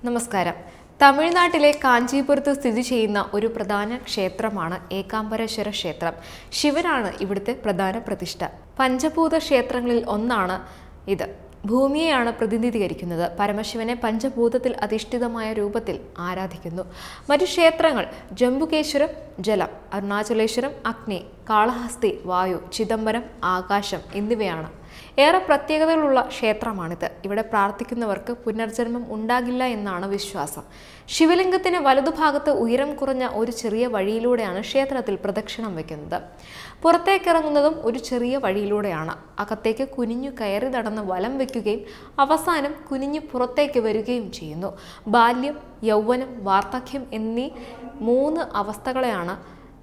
നമസ്കാരം. തമിഴ്നാട്ടിലെ കാഞ്ചീപുരത്ത് സ്ഥിതി ചെയ്യുന്ന ഒരു പ്രധാന ക്ഷേത്രമാണ് ഏകാംബരേശ്വര ക്ഷേത്രം. ശിവനാണ് ഇവിടുത്തെ പ്രധാന പ്രതിഷ്ഠ. പഞ്ചഭൂത ക്ഷേത്രങ്ങളിൽ ഒന്നാണ് ഇത്. ഭൂമിയെയാണ് പ്രതിനിധീകരിക്കുന്നത്. പരമശിവനെ പഞ്ചഭൂതത്തിൽ അധിഷ്ഠിതമായ രൂപത്തിൽ ആരാധിക്കുന്നു. മറ്റു ക്ഷേത്രങ്ങൾ ജംബുകേശ്വരം ജലം, അരുണാചലേശ്വരം അഗ്നി, കാളഹസ്തി വായു, ചിദംബരം ആകാശം എന്നിവയാണ്. ഏറെ പ്രത്യേകതകളുള്ള ക്ഷേത്രമാണിത്. ഇവിടെ പ്രാർത്ഥിക്കുന്നവർക്ക് പുനർജന്മം ഉണ്ടാകില്ല എന്നാണ് വിശ്വാസം. ശിവലിംഗത്തിന് വലതുഭാഗത്ത് ഉയരം കുറഞ്ഞ ഒരു ചെറിയ വഴിയിലൂടെയാണ് ക്ഷേത്രത്തിൽ പ്രദക്ഷിണം വയ്ക്കുന്നത്. പുറത്തേക്കിറങ്ങുന്നതും ഒരു ചെറിയ വഴിയിലൂടെയാണ്. അകത്തേക്ക് കുനിഞ്ഞു കയറി നടന്ന് വലം വയ്ക്കുകയും അവസാനം കുനിഞ്ഞു പുറത്തേക്ക് വരികയും ചെയ്യുന്നു. ബാല്യം, യൗവനം, വാർദ്ധക്യം എന്നീ 3 അവസ്ഥകളെയാണ്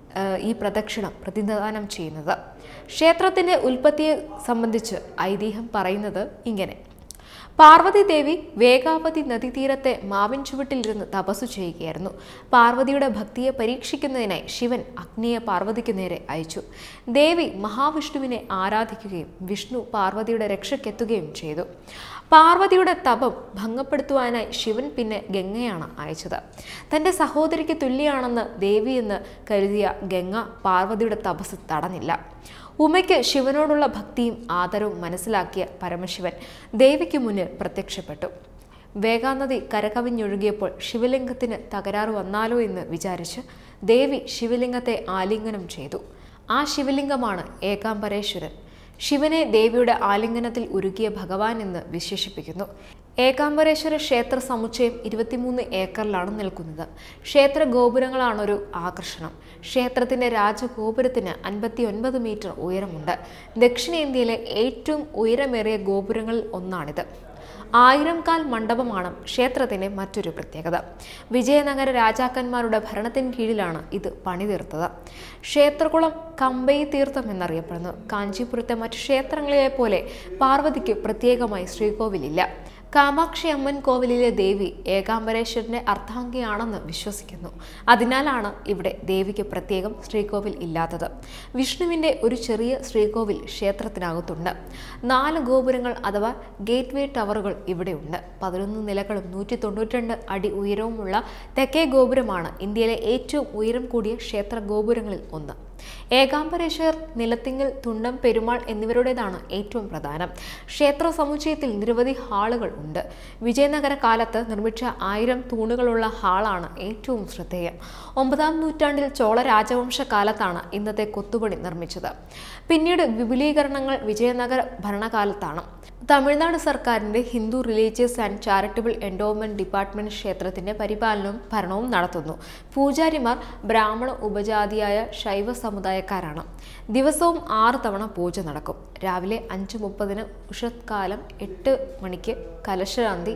ഈ പ്രദക്ഷിണം പ്രതിനിധാനം ചെയ്യുന്നത്. ക്ഷേത്രത്തിൻ്റെ ഉൽപ്പത്തിയെ സംബന്ധിച്ച് ഐതിഹ്യം പറയുന്നത് ഇങ്ങനെ: പാർവതി ദേവി വേഗാവതി നദീതീരത്തെ മാവിൻ ചുവട്ടിലിരുന്ന് തപസ്സു ചെയ്യുകയായിരുന്നു. പാർവതിയുടെ ഭക്തിയെ പരീക്ഷിക്കുന്നതിനായി ശിവൻ അഗ്നിയെ പാർവതിക്ക് നേരെ അയച്ചു. ദേവി മഹാവിഷ്ണുവിനെ ആരാധിക്കുകയും വിഷ്ണു പാർവതിയുടെ രക്ഷയ്ക്കെത്തുകയും ചെയ്തു. പാർവതിയുടെ തപം ഭംഗപ്പെടുത്തുവാനായി ശിവൻ പിന്നെ ഗംഗയാണ് അയച്ചത്. തൻ്റെ സഹോദരിക്ക് തുല്യാണെന്ന് ദേവിയെന്ന് കരുതിയ ഗംഗ പാർവതിയുടെ തപസ് തടഞ്ഞില്ല. ഉമയ്ക്ക് ശിവനോടുള്ള ഭക്തിയും ആദരവും മനസ്സിലാക്കിയ പരമശിവൻ ദേവിക്ക് മുന്നിൽ പ്രത്യക്ഷപ്പെട്ടു. വേഗാനദി കരകവിഞ്ഞൊഴുകിയപ്പോൾ ശിവലിംഗത്തിന് തകരാറ് വന്നാലോ എന്ന് വിചാരിച്ച് ദേവി ശിവലിംഗത്തെ ആലിംഗനം ചെയ്തു. ആ ശിവലിംഗമാണ് ഏകാംബരേശ്വരൻ. ശിവനെ ദേവിയുടെ ആലിംഗനത്തിൽ ഉരുകിയ ഭഗവാൻ എന്ന് വിശേഷിപ്പിക്കുന്നു. ഏകാംബരേശ്വര ക്ഷേത്ര സമുച്ചയം 23 ഏക്കറിലാണ് നിൽക്കുന്നത്. ക്ഷേത്ര ഗോപുരങ്ങളാണൊരു ആകർഷണം. ക്ഷേത്രത്തിൻ്റെ രാജഗോപുരത്തിന് 59 മീറ്റർ ഉയരമുണ്ട്. ദക്ഷിണേന്ത്യയിലെ ഏറ്റവും ഉയരമേറിയ ഗോപുരങ്ങളിൽ ഒന്നാണിത്. 1000 കാൽ മണ്ഡപമാണ് ക്ഷേത്രത്തിൻ്റെ മറ്റൊരു പ്രത്യേകത. വിജയനഗര രാജാക്കന്മാരുടെ ഭരണത്തിന് കീഴിലാണ് ഇത് പണിതീർത്തത്. ക്ഷേത്രകുളം കമ്പൈ തീർത്ഥം എന്നറിയപ്പെടുന്നു. കാഞ്ചീപുരത്തെ മറ്റു ക്ഷേത്രങ്ങളിലെ പോലെ പാർവതിക്ക് പ്രത്യേകമായി ശ്രീകോവിലില്ല. കാമാക്ഷി അമ്മൻ കോവിലിലെ ദേവി ഏകാംബരേശ്വരൻ്റെ അർദ്ധാംഗിയാണെന്ന് വിശ്വസിക്കുന്നു. അതിനാലാണ് ഇവിടെ ദേവിക്ക് പ്രത്യേകം ശ്രീകോവിൽ ഇല്ലാത്തത്. വിഷ്ണുവിൻ്റെ ഒരു ചെറിയ ശ്രീകോവിൽ ക്ഷേത്രത്തിനകത്തുണ്ട്. 4 ഗോപുരങ്ങൾ അഥവാ ഗേറ്റ് വേ ടവറുകൾ ഇവിടെയുണ്ട്. 11 നിലകളും 192 അടി ഉയരവുമുള്ള തെക്കേ ഗോപുരമാണ് ഇന്ത്യയിലെ ഏറ്റവും ഉയരം കൂടിയ ക്ഷേത്ര ഗോപുരങ്ങളിൽ ഒന്ന്. ഏകാംബരേശ്വർ, നിലത്തിങ്ങൽ, തുണ്ടം പെരുമാൾ എന്നിവരുടേതാണ് ഏറ്റവും പ്രധാനം. ക്ഷേത്ര സമുച്ചയത്തിൽ നിരവധി ഹാളുകൾ ഉണ്ട്. വിജയനഗര കാലത്ത് നിർമ്മിച്ച 1000 തൂണുകളുള്ള ഹാളാണ് ഏറ്റവും ശ്രദ്ധേയം. 9-ാം നൂറ്റാണ്ടിൽ ചോള രാജവംശ കാലത്താണ് ഇന്നത്തെ കൊത്തുപണി നിർമ്മിച്ചത്. പിന്നീട് വിപുലീകരണങ്ങൾ വിജയനഗര ഭരണകാലത്താണ്. തമിഴ്നാട് സർക്കാരിൻ്റെ Hindu religious and charitable endowment department ക്ഷേത്രത്തിന്റെ പരിപാലനവും ഭരണവും നടത്തുന്നു. പൂജാരിമാർ ബ്രാഹ്മണ ഉപജാതിയായ ശൈവ സമുദായക്കാരാണ്. ദിവസവും 6 തവണ പൂജ നടക്കും. രാവിലെ 5:30 ഉഷത്കാലം, 8 മണിക്ക് കലശാന്തി,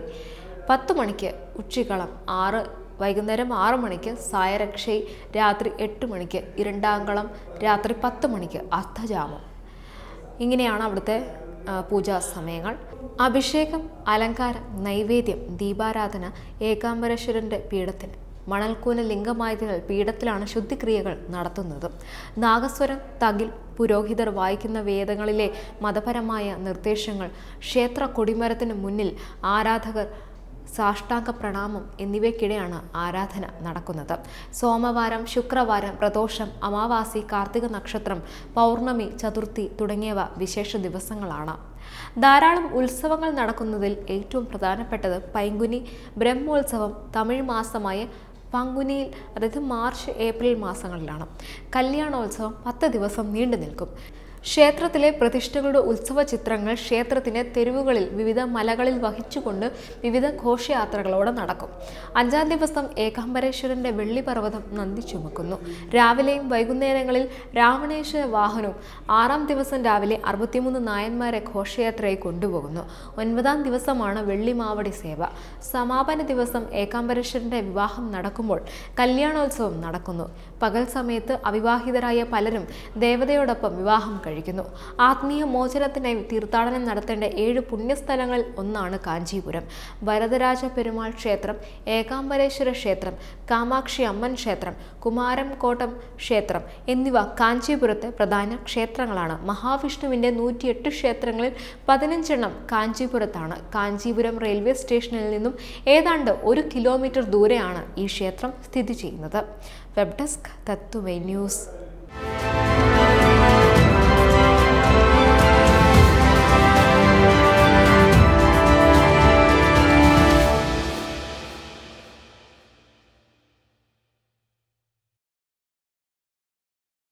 10 മണിക്ക് ഉച്ചികളം, വൈകുന്നേരം 6 മണിക്ക് സായരക്ഷൈ, രാത്രി 8 മണിക്ക് ഇരണ്ടാങ്കളം, രാത്രി 10 മണിക്ക് അർദ്ധജാമം. ഇങ്ങനെയാണ് അവിടുത്തെ പൂജാ സമയങ്ങൾ. അഭിഷേകം, അലങ്കാരം, നൈവേദ്യം, ദീപാരാധന ഏകാംബരേശ്വരൻ്റെ പീഠത്തിന്. മണൽക്കൂന ലിംഗമായതിനാൽ പീഠത്തിലാണ് ശുദ്ധിക്രിയകൾ നടത്തുന്നത്. നാഗസ്വരം, തകിൽ, പുരോഹിതർ വായിക്കുന്ന വേദങ്ങളിലെ മതപരമായ നിർദ്ദേശങ്ങൾ, ക്ഷേത്ര കൊടിമരത്തിന് മുന്നിൽ ആരാധകർ സാഷ്ടാംഗ പ്രണാമം എന്നിവയ്ക്കിടെയാണ് ആരാധന നടക്കുന്നത്. സോമവാരം, ശുക്രവാരം, പ്രദോഷം, അമാവാസി, കാർത്തിക നക്ഷത്രം, പൗർണമി, ചതുർത്ഥി തുടങ്ങിയവ വിശേഷ ദിവസങ്ങളാണ്. ധാരാളം ഉത്സവങ്ങൾ നടക്കുന്നതിൽ ഏറ്റവും പ്രധാനപ്പെട്ടത് പൈങ്കുനി ബ്രഹ്മോത്സവം തമിഴ് മാസമായ പങ്കുനിയിൽ, അതായത് മാർച്ച്, ഏപ്രിൽ മാസങ്ങളിലാണ്. കല്യാണോത്സവം 10 ദിവസം നീണ്ടു നിൽക്കും. ക്ഷേത്രത്തിലെ പ്രതിഷ്ഠകളുടെ ഉത്സവ ചിത്രങ്ങൾ ക്ഷേത്രത്തിൻ്റെ തെരുവുകളിൽ വിവിധ മലകളിൽ വഹിച്ചുകൊണ്ട് വിവിധ ഘോഷയാത്രകളോടെ നടക്കും. 5-ാം ദിവസം ഏകാംബരേശ്വരൻ്റെ വെള്ളിപർവ്വതം നന്ദി ചുമക്കുന്നു. രാവിലെയും വൈകുന്നേരങ്ങളിൽ രാവണേശ്വര വാഹനവും. 6-ാം ദിവസം രാവിലെ 63 നായന്മാരെ ഘോഷയാത്രയായി കൊണ്ടുപോകുന്നു. 9-ാം ദിവസമാണ് വെള്ളിമാവടി സേവ. സമാപന ദിവസം ഏകാംബരേശ്വരൻ്റെ വിവാഹം നടക്കുമ്പോൾ കല്യാണോത്സവം നടക്കുന്നു. പകൽ സമയത്ത് അവിവാഹിതരായ പലരും ദേവതയോടൊപ്പം വിവാഹം കഴിക്കുന്നു. ആത്മീയ മോചനത്തിനായി തീർത്ഥാടനം നടത്തേണ്ട 7 പുണ്യസ്ഥലങ്ങളിൽ ഒന്നാണ് കാഞ്ചീപുരം. വരദരാജ പെരുമാൾ ക്ഷേത്രം, ഏകാംബരേശ്വര ക്ഷേത്രം, കാമാക്ഷി അമ്മൻ ക്ഷേത്രം, കുമാരംകോട്ടം ക്ഷേത്രം എന്നിവ കാഞ്ചീപുരത്തെ പ്രധാന ക്ഷേത്രങ്ങളാണ്. മഹാവിഷ്ണുവിന്റെ 108 ക്ഷേത്രങ്ങളിൽ 15 കാഞ്ചീപുരത്താണ്. കാഞ്ചീപുരം റെയിൽവേ സ്റ്റേഷനിൽ നിന്നും ഏതാണ്ട് 1 കിലോമീറ്റർ ദൂരെയാണ് ഈ ക്ഷേത്രം സ്ഥിതി ചെയ്യുന്നത്. Web desk Tatwamayi news.